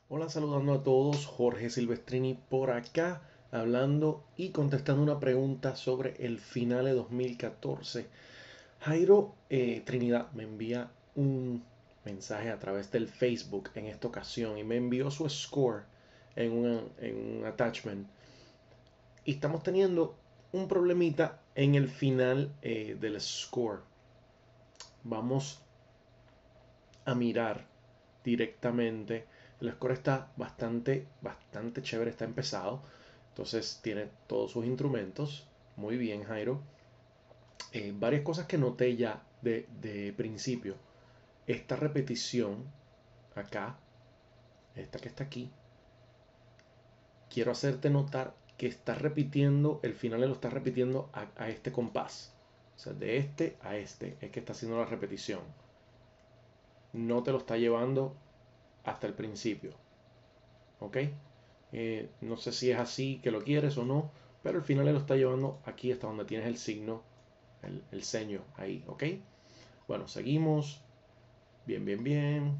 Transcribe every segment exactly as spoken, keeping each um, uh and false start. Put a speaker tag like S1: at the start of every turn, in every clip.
S1: Hola, saludando a todos, Jorge Silvestrini por acá, hablando y contestando una pregunta sobre el Finale dos mil catorce. Jairo eh, Trinidad me envía un mensaje a través del Facebook en esta ocasión y me envió su score en, una- en un attachment. Y estamos teniendo un problemita en el final eh, del score. Vamos a mirar directamente. El score está bastante, bastante chévere, está empezado. Entonces tiene todos sus instrumentos. Muy bien, Jairo. Eh, varias cosas que noté ya de, de principio. Esta repetición acá, esta que está aquí, quiero hacerte notar que está repitiendo, el final lo está repitiendo a, a este compás. O sea, de este a este es que está haciendo la repetición. No te lo está llevando hasta el principio. ¿Ok? Eh, no sé si es así que lo quieres o no, pero al final él lo está llevando aquí hasta donde tienes el signo, el, el ceño ahí, ¿ok? Bueno, seguimos. Bien, bien, bien.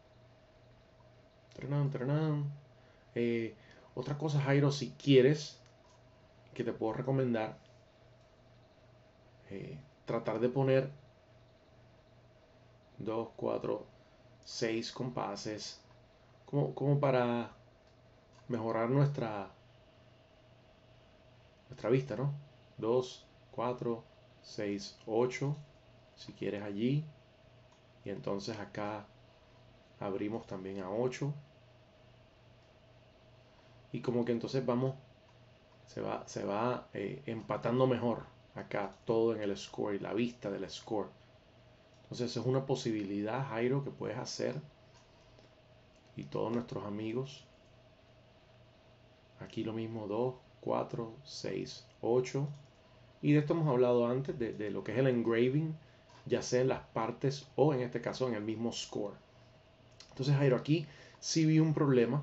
S1: Trenan, trenan. Eh, otra cosa, Jairo, si quieres, que te puedo recomendar, eh, tratar de poner dos, cuatro, seis compases, como, como para mejorar nuestra, nuestra vista, ¿no? Dos, cuatro, seis, ocho, si quieres allí. Y entonces acá abrimos también a ocho. Y como que entonces vamos, se va, se va eh, empatando mejor acá todo en el score y la vista del score. Entonces es una posibilidad, Jairo, que puedes hacer y todos nuestros amigos. Aquí lo mismo, dos, cuatro, seis, ocho. Y de esto hemos hablado antes, de, de lo que es el engraving, ya sea en las partes o en este caso en el mismo score. Entonces, Jairo, aquí sí vi un problema,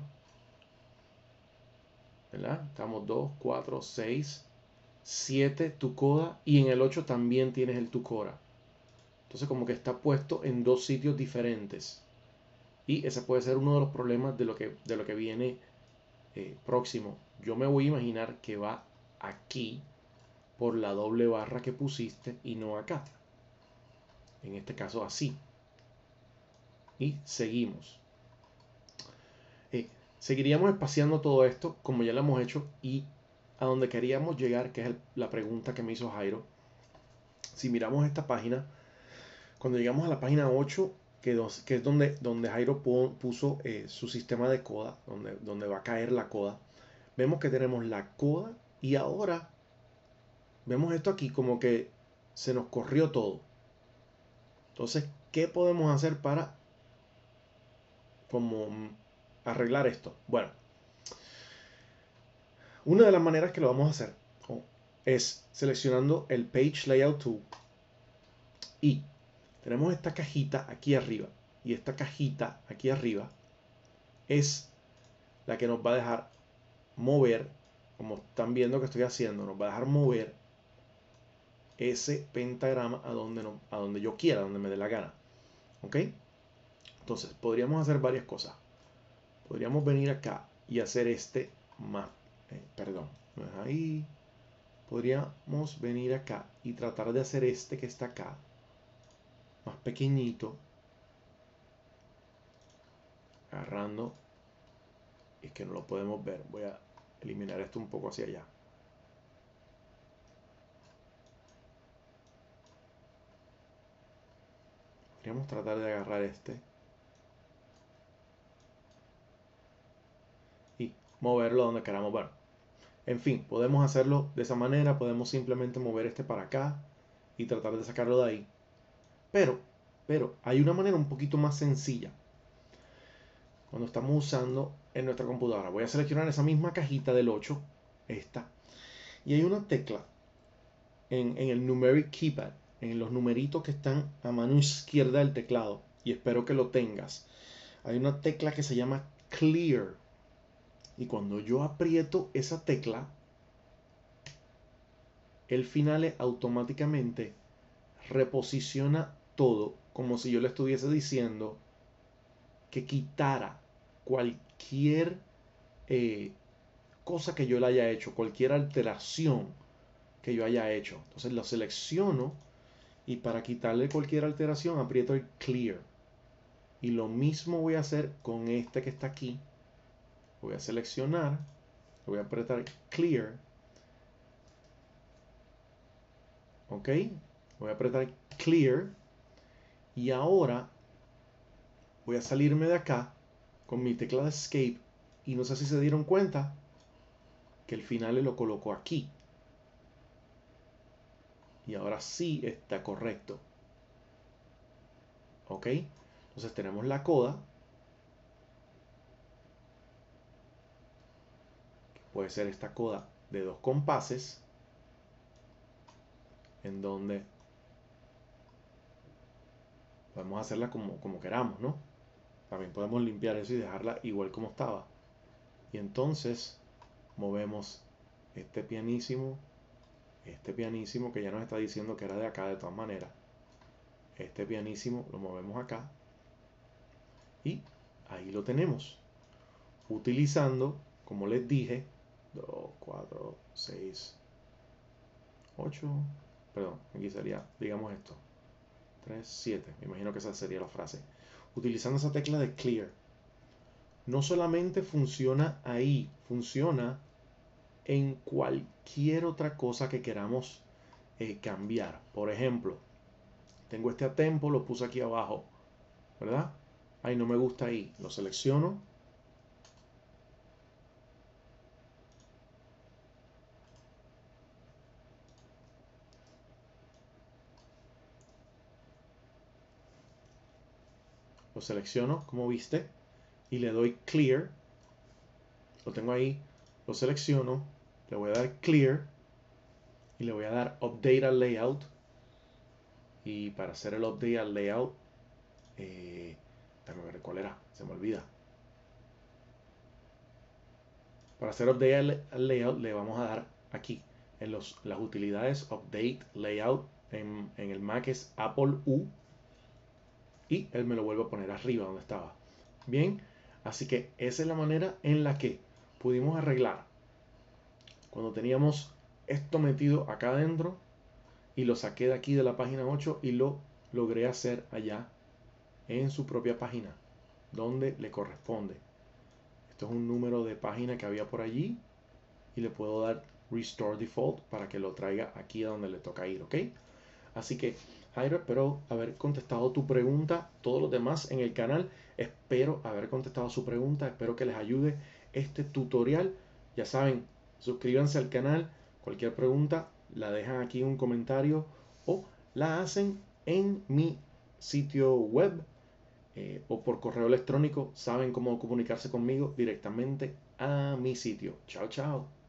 S1: ¿verdad? Estamos dos, cuatro, seis, siete tu coda y en el ocho también tienes el tu cora. Entonces como que está puesto en dos sitios diferentes. Y ese puede ser uno de los problemas de lo que, de lo que viene eh, próximo. Yo me voy a imaginar que va aquí por la doble barra que pusiste y no acá. En este caso así. Y seguimos. Eh, Seguiríamos espaciando todo esto como ya lo hemos hecho y a donde queríamos llegar, que es el- la pregunta que me hizo Jairo. Si miramos esta página, cuando llegamos a la página ocho, que, dos, que es donde, donde Jairo puso eh, su sistema de coda, donde, donde va a caer la coda, vemos que tenemos la coda y ahora vemos esto aquí como que se nos corrió todo. Entonces, ¿qué podemos hacer para como arreglar esto? Bueno, una de las maneras que lo vamos a hacer oh, es seleccionando el Page Layout Tool y tenemos esta cajita aquí arriba y esta cajita aquí arriba es la que nos va a dejar mover, como están viendo que estoy haciendo, nos va a dejar mover ese pentagrama a donde, no, a donde yo quiera, a donde me dé la gana. ¿Ok? Entonces, podríamos hacer varias cosas. Podríamos venir acá y hacer este más, eh, perdón, no es ahí. Podríamos venir acá y tratar de hacer este que está acá, más pequeñito, agarrando, es que no lo podemos ver. Voy a eliminar esto un poco hacia allá. Podríamos tratar de agarrar este y moverlo donde queramos. Bueno, en fin, podemos hacerlo de esa manera, podemos simplemente mover este para acá y tratar de sacarlo de ahí. Pero, pero, hay una manera un poquito más sencilla cuando estamos usando en nuestra computadora. Voy a seleccionar esa misma cajita del ocho, esta, y hay una tecla en, en el numeric keypad, en los numeritos que están a mano izquierda del teclado, y espero que lo tengas. Hay una tecla que se llama Clear, y cuando yo aprieto esa tecla, el Finale automáticamente reposiciona todo como si yo le estuviese diciendo que quitara cualquier eh, cosa que yo le haya hecho, cualquier alteración que yo haya hecho. Entonces lo selecciono y para quitarle cualquier alteración aprieto el clear. Y lo mismo voy a hacer con este que está aquí. Voy a seleccionar, voy a apretar clear. Ok, voy a apretar clear. Y ahora voy a salirme de acá con mi tecla de escape. Y no sé si se dieron cuenta que el final lo colocó aquí. Y ahora sí está correcto. Ok, entonces tenemos la coda. Puede ser esta coda de dos compases. En donde podemos hacerla como, como queramos, ¿no? También podemos limpiar eso y dejarla igual como estaba. Y entonces movemos este pianísimo, este pianísimo que ya nos está diciendo que era de acá de todas maneras. Este pianísimo lo movemos acá. Y ahí lo tenemos. Utilizando, como les dije, dos, cuatro, seis, ocho. Perdón, aquí sería, digamos esto. tres, siete. Me imagino que esa sería la frase. Utilizando esa tecla de clear. No solamente funciona ahí, funciona en cualquier otra cosa que queramos eh, cambiar. Por ejemplo, tengo este atempo, lo puse aquí abajo, ¿verdad? Ahí no me gusta ahí, lo selecciono. Lo selecciono, como viste, y le doy clear. Lo tengo ahí, lo selecciono, le voy a dar clear y le voy a dar update al layout. Y para hacer el update al layout, eh, déjame ver cuál era, se me olvida. Para hacer update al layout le vamos a dar aquí en los, las utilidades update layout. En, en el Mac es Apple U y él me lo vuelve a poner arriba donde estaba. Bien, así que esa es la manera en la que pudimos arreglar cuando teníamos esto metido acá adentro y lo saqué de aquí de la página ocho y lo logré hacer allá en su propia página donde le corresponde. Esto es un número de página que había por allí y le puedo dar Restore Default para que lo traiga aquí a donde le toca ir, ¿ok? Así que, Jairo, espero haber contestado tu pregunta. Todos los demás en el canal, espero haber contestado su pregunta. Espero que les ayude este tutorial. Ya saben, suscríbanse al canal. Cualquier pregunta, la dejan aquí en un comentario o la hacen en mi sitio web eh, o por correo electrónico. Saben cómo comunicarse conmigo directamente a mi sitio. Chao, chao.